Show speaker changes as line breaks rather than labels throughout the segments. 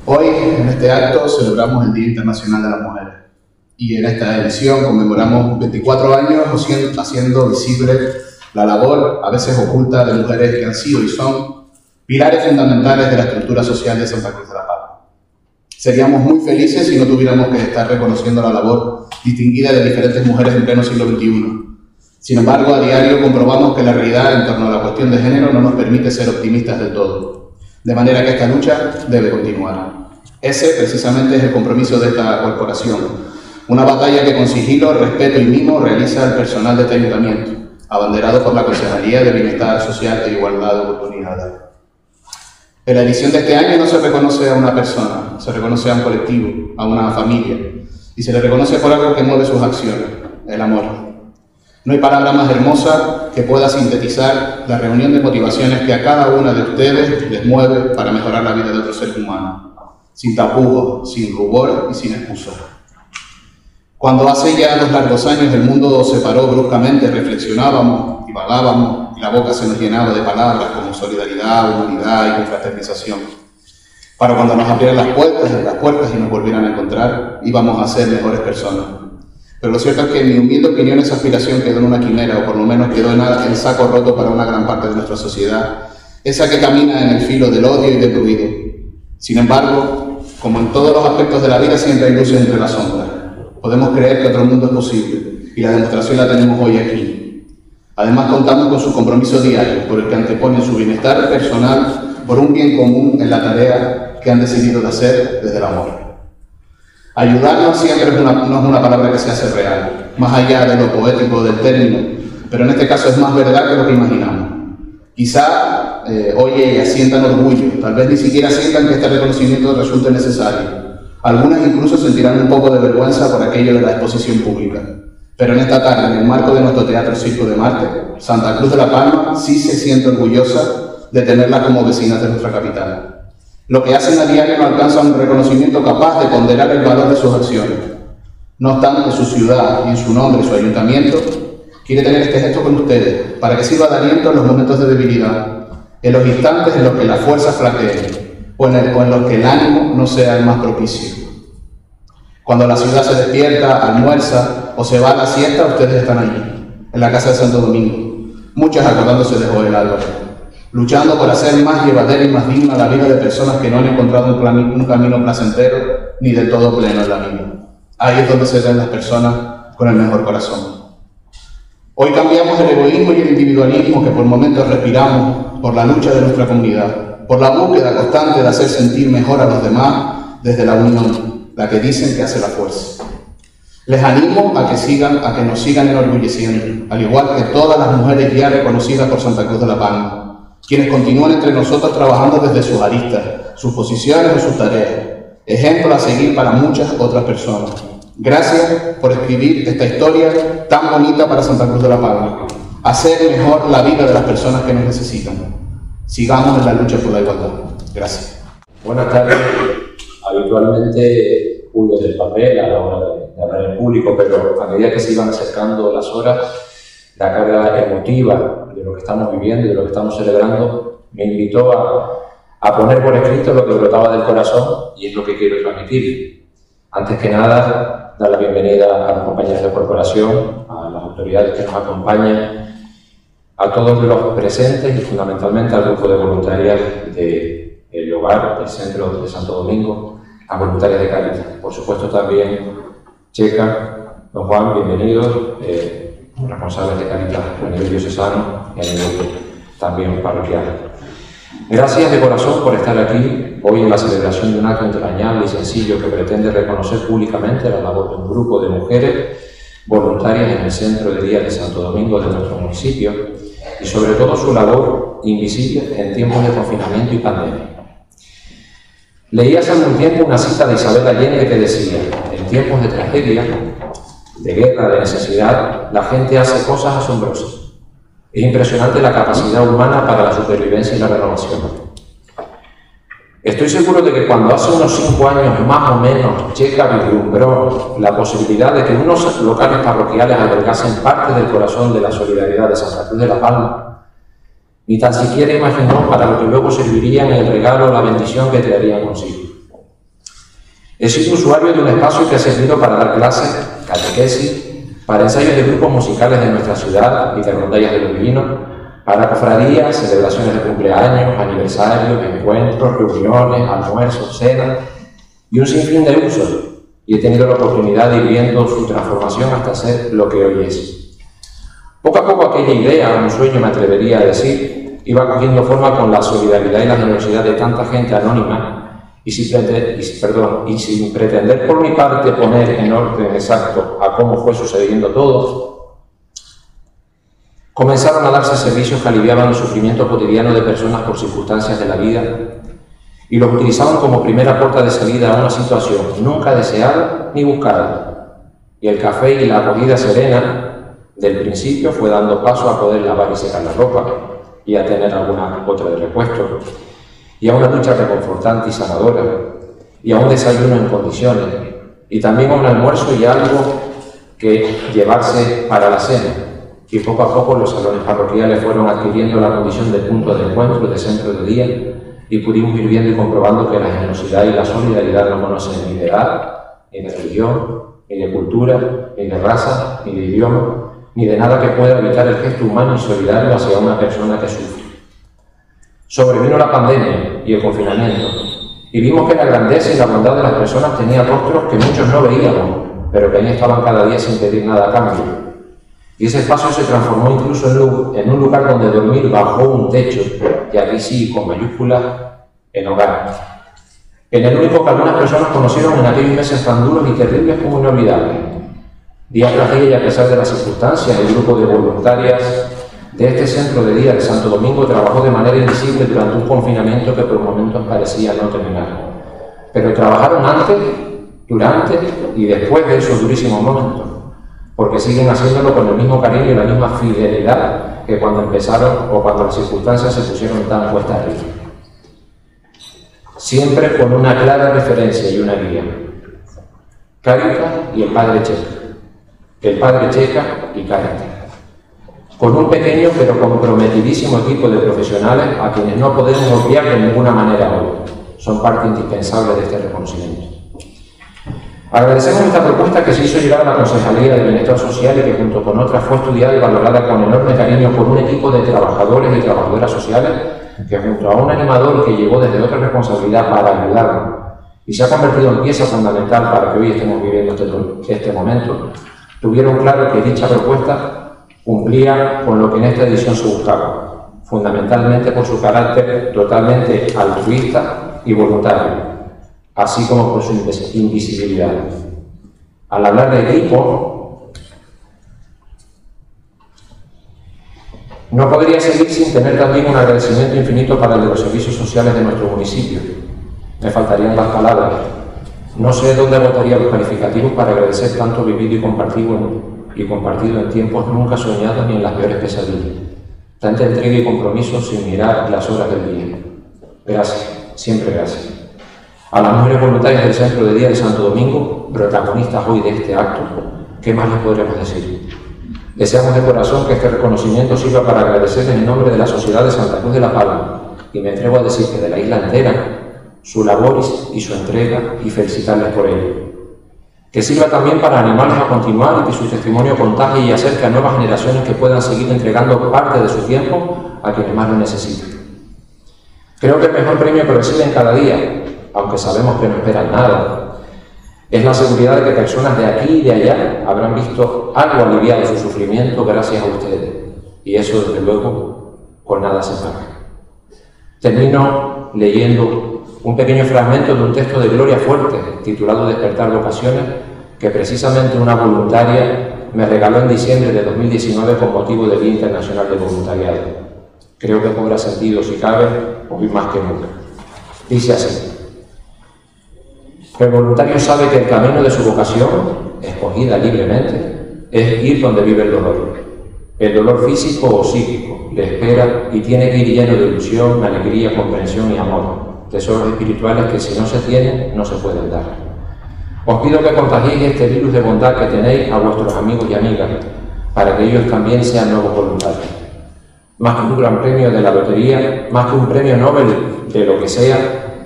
Hoy, en este acto, celebramos el Día Internacional de las Mujeres y en esta edición conmemoramos 24 años haciendo visible la labor, a veces oculta, de mujeres que han sido y son pilares fundamentales de la estructura social de Santa Cruz de la Palma. Seríamos muy felices si no tuviéramos que estar reconociendo la labor distinguida de diferentes mujeres en pleno siglo XXI. Sin embargo, a diario comprobamos que la realidad en torno a la cuestión de género no nos permite ser optimistas del todo. De manera que esta lucha debe continuar. Ese, precisamente, es el compromiso de esta corporación. Una batalla que con sigilo, respeto y mimo realiza el personal de este ayuntamiento, abanderado por la Concejalía de Bienestar Social e Igualdad de Oportunidades. En la edición de este año no se reconoce a una persona, se reconoce a un colectivo, a una familia, y se le reconoce por algo que mueve sus acciones, el amor. No hay palabra más hermosa que pueda sintetizar la reunión de motivaciones que a cada una de ustedes les mueve para mejorar la vida de otro ser humano, sin tapujos, sin rubor y sin excusa. Cuando hace ya 2 largos años el mundo se paró bruscamente, reflexionábamos, divagábamos y la boca se nos llenaba de palabras como solidaridad, humanidad y confraternización. Para cuando nos abrieran las puertas y nos volvieran a encontrar, íbamos a ser mejores personas. Pero lo cierto es que en mi humilde opinión esa aspiración quedó en una quimera, o por lo menos quedó en saco roto para una gran parte de nuestra sociedad, esa que camina en el filo del odio y del ruido. Sin embargo, como en todos los aspectos de la vida, siempre hay luces entre las sombras. Podemos creer que otro mundo es posible, y la demostración la tenemos hoy aquí. Además, contamos con su compromiso diario, por el que anteponen su bienestar personal por un bien común en la tarea que han decidido de hacer desde el amor. Ayudarnos siempre no es una palabra que se hace real, más allá de lo poético del término, pero en este caso es más verdad que lo que imaginamos. Quizá hoy ellas sientan orgullo, tal vez ni siquiera sientan que este reconocimiento resulte necesario. Algunas incluso sentirán un poco de vergüenza por aquello de la exposición pública. Pero en esta tarde, en el marco de nuestro Teatro Circo de Marte, Santa Cruz de la Palma sí se siente orgullosa de tenerla como vecina de nuestra capital. Lo que hacen a diario no alcanza un reconocimiento capaz de ponderar el valor de sus acciones. No obstante, su ciudad y en su nombre, su ayuntamiento, quiere tener este gesto con ustedes, para que sirva de aliento en los momentos de debilidad, en los instantes en los que la fuerza flaquee, o en los que el ánimo no sea el más propicio. Cuando la ciudad se despierta, almuerza o se va a la siesta, ustedes están allí, en la Casa de Santo Domingo, muchas acordándose de Joel Álvarez, luchando por hacer más llevadera y más digna la vida de personas que no han encontrado un camino placentero ni del todo pleno en la vida. Ahí es donde se ven las personas con el mejor corazón. Hoy cambiamos el egoísmo y el individualismo que por momentos respiramos por la lucha de nuestra comunidad, por la búsqueda constante de hacer sentir mejor a los demás desde la unión, la que dicen que hace la fuerza. Les animo a que nos sigan enorgulleciendo, al igual que todas las mujeres ya reconocidas por Santa Cruz de la Palma, quienes continúan entre nosotros trabajando desde sus aristas, sus posiciones o sus tareas, ejemplo a seguir para muchas otras personas. Gracias por escribir esta historia tan bonita para Santa Cruz de la Palma, hacer mejor la vida de las personas que nos necesitan. Sigamos en la lucha por la igualdad. Gracias.
Buenas tardes. Habitualmente huyo del papel a la hora de hablar en público, pero a medida que se iban acercando las horas, la carga emotiva de lo que estamos viviendo y de lo que estamos celebrando me invitó a poner por escrito lo que brotaba del corazón, y es lo que quiero transmitir. Antes que nada, dar la bienvenida a los compañeros de corporación, a las autoridades que nos acompañan, a todos los presentes y fundamentalmente al grupo de voluntarias del hogar del centro de Santo Domingo, a voluntarias de Cáritas. Por supuesto también Checa, don Juan, bienvenidos, responsables de Cáritas a nivel diocesano y a nivel también parroquial. Gracias de corazón por estar aquí hoy en la celebración de un acto entrañable y sencillo que pretende reconocer públicamente la labor de un grupo de mujeres voluntarias en el centro de día de Santo Domingo de nuestro municipio y sobre todo su labor invisible en tiempos de confinamiento y pandemia. Leí hace algún tiempo una cita de Isabel Allende que decía: en tiempos de tragedia, de guerra, de necesidad, la gente hace cosas asombrosas. Es impresionante la capacidad humana para la supervivencia y la renovación. Estoy seguro de que cuando hace unos 5 años más o menos Checa vislumbró la posibilidad de que unos locales parroquiales albergasen parte del corazón de la solidaridad de Santa Cruz de la Palma, ni tan siquiera imaginó para lo que luego serviría en el regalo o la bendición que traerían consigo. He sido usuario de un espacio que ha servido para dar clases, catequesis, para ensayos de grupos musicales de nuestra ciudad y de rondallas de los vinos, para cofradías, celebraciones de cumpleaños, aniversarios, encuentros, reuniones, almuerzos, cenas y un sinfín de usos. Y he tenido la oportunidad de ir viendo su transformación hasta ser lo que hoy es. Poco a poco aquella idea, un sueño me atrevería a decir, iba cogiendo forma con la solidaridad y la generosidad de tanta gente anónima y sin pretender por mi parte poner en orden exacto a cómo fue sucediendo todo, comenzaron a darse servicios que aliviaban el sufrimiento cotidiano de personas por circunstancias de la vida y los utilizaban como primera puerta de salida a una situación nunca deseada ni buscada. Y el café y la acogida serena del principio fue dando paso a poder lavar y secar la ropa y a tener alguna otra de repuesto, y a una ducha reconfortante y sanadora, y a un desayuno en condiciones, y también a un almuerzo y algo que llevarse para la cena. Y poco a poco los salones parroquiales fueron adquiriendo la condición de punto de encuentro, de centro de día, y pudimos ir viendo y comprobando que la generosidad y la solidaridad no conocen ni de edad, ni de religión, ni de cultura, ni de raza, ni de idioma, ni de nada que pueda evitar el gesto humano y solidario hacia una persona que sufre. Sobrevino la pandemia y el confinamiento, y vimos que la grandeza y la bondad de las personas tenía rostros que muchos no veíamos, pero que ahí estaban cada día sin pedir nada a cambio. Y ese espacio se transformó incluso en un lugar donde dormir bajo un techo, y aquí sí, con mayúsculas, en hogar. En el único que algunas personas conocieron en aquellos meses tan duros y terribles como inolvidables. Día tras día y a pesar de las circunstancias, el grupo de voluntarias de este centro de día de Santo Domingo trabajó de manera invisible durante un confinamiento que por momentos parecía no terminar. Pero trabajaron antes, durante y después de esos durísimos momentos, porque siguen haciéndolo con el mismo cariño y la misma fidelidad que cuando empezaron o cuando las circunstancias se pusieron tan cuesta arriba. Siempre con una clara referencia y una guía. Cáritas y el Padre Checa. El Padre Checa y Cáritas. Con un pequeño pero comprometidísimo equipo de profesionales a quienes no podemos obviar de ninguna manera hoy. Son parte indispensable de este reconocimiento. Agradecemos esta propuesta que se hizo llegar a la Concejalía de Bienestar Social y que junto con otras fue estudiada y valorada con enorme cariño por un equipo de trabajadores y trabajadoras sociales que junto a un animador que llegó desde otra responsabilidad para ayudarnos y se ha convertido en pieza fundamental para que hoy estemos viviendo este momento, tuvieron claro que dicha propuesta cumplía con lo que en esta edición se buscaba, fundamentalmente por su carácter totalmente altruista y voluntario, así como por su invisibilidad. Al hablar de equipo, no podría seguir sin tener también un agradecimiento infinito para el de los servicios sociales de nuestro municipio. Me faltarían las palabras. No sé dónde agotaría los calificativos para agradecer tanto vivido y compartido en tiempos nunca soñados ni en las peores pesadillas. Tanta entrega y compromiso sin mirar las horas del día. Gracias, siempre gracias. A las mujeres voluntarias del Centro de Día de Santo Domingo, protagonistas hoy de este acto, ¿qué más les podremos decir? Deseamos de corazón que este reconocimiento sirva para agradecerles en nombre de la Sociedad de Santa Cruz de la Palma, y me atrevo a decir que de la isla entera, su labor y su entrega, y felicitarles por ello. Que sirva también para animarles a continuar y que su testimonio contagie y acerque a nuevas generaciones que puedan seguir entregando parte de su tiempo a quienes más lo necesiten. Creo que el mejor premio que reciben cada día, aunque sabemos que no esperan nada, es la seguridad de que personas de aquí y de allá habrán visto algo aliviado su sufrimiento gracias a ustedes. Y eso, desde luego, con nada se paga. Termino leyendo un pequeño fragmento de un texto de Gloria Fuerte, titulado Despertar Vocaciones, que precisamente una voluntaria me regaló en diciembre de 2019 con motivo del Día Internacional del Voluntariado. Creo que cobra sentido, si cabe, hoy más que nunca. Dice así: el voluntario sabe que el camino de su vocación, escogida libremente, es ir donde vive el dolor físico o psíquico, le espera y tiene que ir lleno de ilusión, alegría, comprensión y amor, tesoros espirituales que si no se tienen, no se pueden dar. Os pido que contagiéis este virus de bondad que tenéis a vuestros amigos y amigas, para que ellos también sean nuevos voluntarios. Más que un gran premio de la lotería, más que un premio Nobel de lo que sea,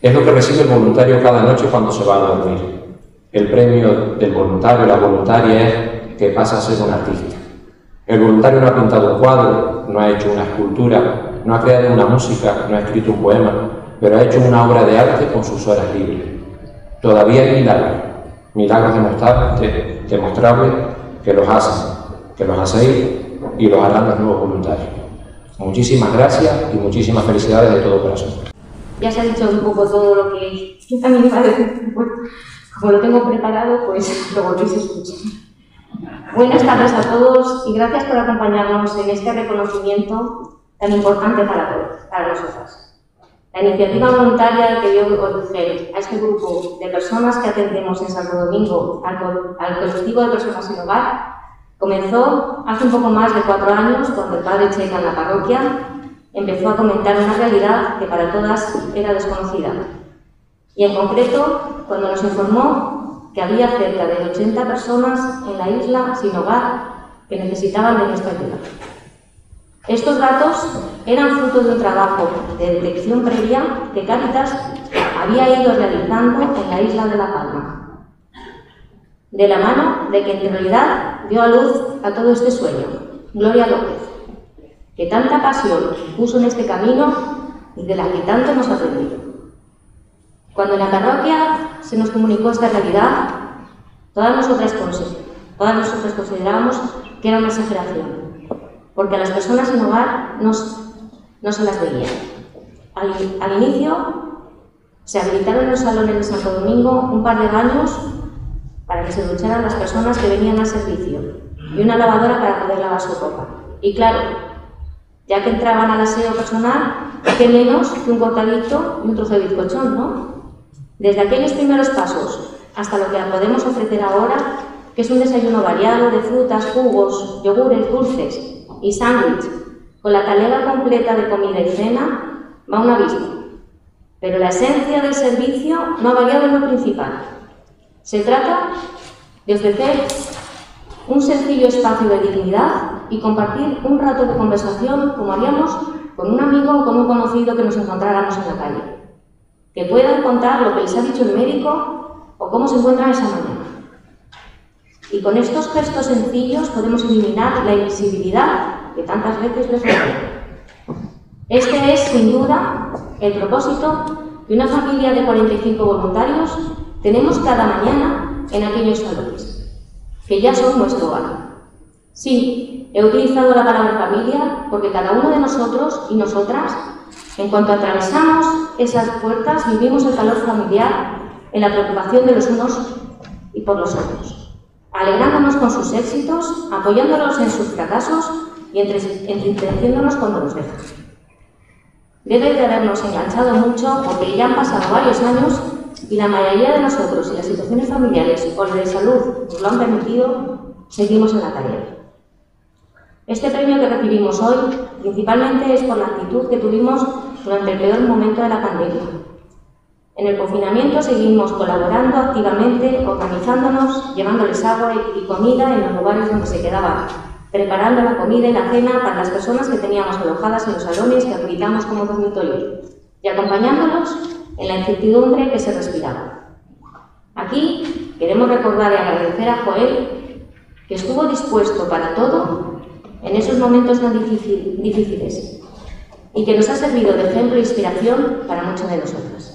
Es lo que recibe el voluntario cada noche cuando se va a dormir. El premio del voluntario, la voluntaria, es que pasa a ser un artista. El voluntario no ha pintado un cuadro, no ha hecho una escultura, no ha creado una música, no ha escrito un poema, pero ha hecho una obra de arte con sus horas libres. Todavía hay milagros demostrables que los hacéis y los harán los nuevos voluntarios. Muchísimas gracias y muchísimas felicidades de todo corazón.
Ya se ha dicho un poco todo lo que yo también iba a decir. Como lo tengo preparado, pues lo volvéis a escuchar. Buenas tardes a todos y gracias por acompañarnos en este reconocimiento tan importante para todos, para nosotras. La iniciativa voluntaria que dio origen a este grupo de personas que atendemos en Santo Domingo al colectivo de personas sin hogar comenzó hace un poco más de 4 años, cuando el padre Checa en la parroquia empezó a comentar una realidad que para todas era desconocida. Y en concreto, cuando nos informó que había cerca de 80 personas en la isla sin hogar que necesitaban de nuestra ayuda. Estos datos eran fruto de un trabajo de detección previa que Cáritas había ido realizando en la isla de La Palma, de la mano de quien en realidad dio a luz a todo este sueño, Gloria López, que tanta pasión puso en este camino y de la que tanto hemos aprendido. Cuando en la parroquia se nos comunicó esta realidad, todas nosotras considerábamos que era una exageración, porque a las personas sin hogar no se las veía. Al inicio se habilitaron los salones de Santo Domingo un par de baños para que se ducharan las personas que venían al servicio y una lavadora para poder lavar su ropa. Y claro, ya que entraban al aseo personal, ¿qué menos que un cortadito y un trozo de bizcochón, no? Desde aquellos primeros pasos hasta lo que podemos ofrecer ahora, que es un desayuno variado de frutas, jugos, yogures, dulces y sándwich, con la talega completa de comida y cena, va un abismo. Pero la esencia del servicio no ha variado en lo principal. Se trata de ofrecer un sencillo espacio de dignidad y compartir un rato de conversación como haríamos con un amigo o con un conocido que nos encontráramos en la calle. Que puedan contar lo que les ha dicho el médico o cómo se encuentran esa mañana. Y con estos gestos sencillos podemos eliminar la invisibilidad que tantas veces les rodea. Este es, sin duda, el propósito de una familia de 45 voluntarios tenemos cada mañana en aquellos salones, que ya son nuestro hogar. Sí, he utilizado la palabra familia porque cada uno de nosotros y nosotras, en cuanto atravesamos esas puertas, vivimos el calor familiar en la preocupación de los unos y por los otros, alegrándonos con sus éxitos, apoyándolos en sus fracasos y entristeciéndonos cuando nos dejan. Debe de habernos enganchado mucho porque ya han pasado varios años y la mayoría de nosotros, y las situaciones familiares o de salud nos lo han permitido, seguimos en la tarea. Este premio que recibimos hoy principalmente es por la actitud que tuvimos durante el peor momento de la pandemia. En el confinamiento seguimos colaborando activamente, organizándonos, llevándoles agua y comida en los lugares donde se quedaban, preparando la comida y la cena para las personas que teníamos alojadas en los salones que habilitamos como dormitorios y acompañándolos en la incertidumbre que se respiraba. Aquí queremos recordar y agradecer a Joel, que estuvo dispuesto para todo en esos momentos tan difíciles y que nos ha servido de ejemplo e inspiración para muchas de nosotras.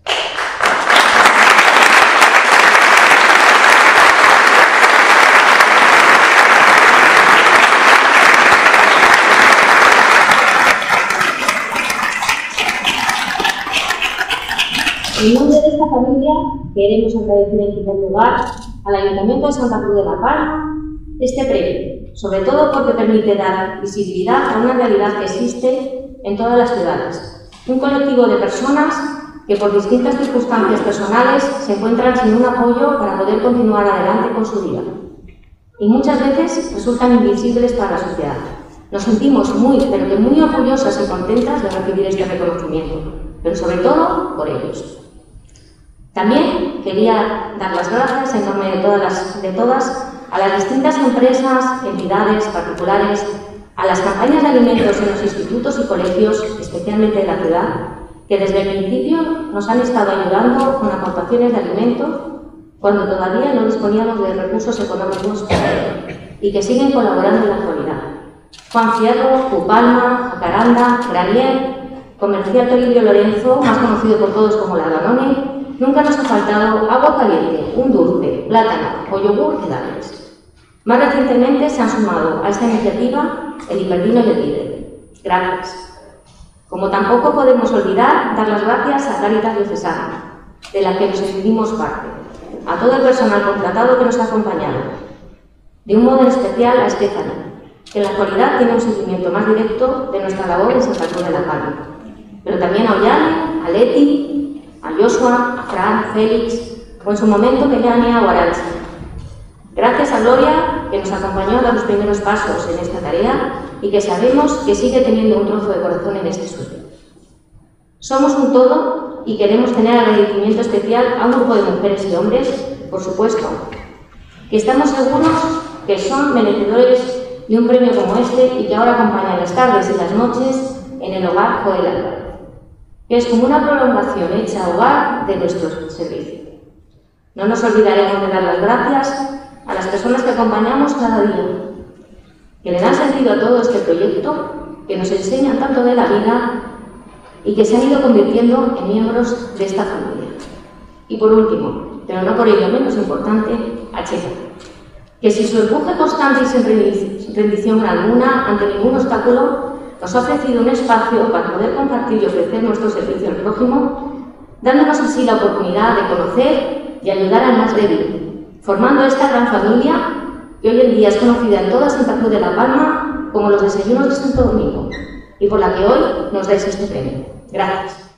En nombre de esta familia, queremos agradecer en primer lugar al Ayuntamiento de Santa Cruz de la Palma este premio, sobre todo porque permite dar visibilidad a una realidad que existe en todas las ciudades. Un colectivo de personas que por distintas circunstancias personales se encuentran sin un apoyo para poder continuar adelante con su vida. Y muchas veces resultan invisibles para la sociedad. Nos sentimos muy, pero que muy orgullosas y contentas de recibir este reconocimiento, pero sobre todo por ellos. También quería dar las gracias en nombre de todas a las distintas empresas, entidades, particulares, a las campañas de alimentos en los institutos y colegios, especialmente de la ciudad, que desde el principio nos han estado ayudando con aportaciones de alimentos cuando todavía no disponíamos de recursos económicos para ello, y que siguen colaborando en la actualidad. Juan Fierro, Pupalma, Jacaranda, Granier, Comercial Toribio Lorenzo, más conocido por todos como la Danone, nunca nos ha faltado agua caliente, un dulce, plátano o yogur y dátiles. Más recientemente se han sumado a esta iniciativa el Hiperdino y el Líder. Gracias. Como tampoco podemos olvidar dar las gracias a Cáritas Diocesana, de la que nos sentimos parte, a todo el personal contratado que nos ha acompañado, de un modo en especial a Estefany, que en la actualidad tiene un seguimiento más directo de nuestra labor en Santa Cruz de la Palma, pero también a Ollane, a Leti, a Joshua, a Fran, Félix, o en su momento Melania o Arantxa. Gracias a Gloria, que nos acompañó a dar los primeros pasos en esta tarea y que sabemos que sigue teniendo un trozo de corazón en este sueño. Somos un todo y queremos tener agradecimiento especial a un grupo de mujeres y hombres, por supuesto, que estamos seguros que son merecedores de un premio como este y que ahora acompañan las tardes y las noches en el Hogar Joel Álvarez, que es como una prolongación hecha hogar de nuestro servicio. No nos olvidaremos de dar las gracias a las personas que acompañamos cada día, que le dan sentido a todo este proyecto, que nos enseñan tanto de la vida y que se han ido convirtiendo en miembros de esta familia. Y por último, pero no por ello menos importante, a Chema, que sin su empuje constante y sin rendición alguna ante ningún obstáculo, nos ha ofrecido un espacio para poder compartir y ofrecer nuestro servicio al prójimo, dándonos así la oportunidad de conocer y ayudar al más débil, formando esta gran familia que hoy en día es conocida en toda Santa Cruz de la Palma como los desayunos de Santo Domingo, y por la que hoy nos dais este premio. Gracias.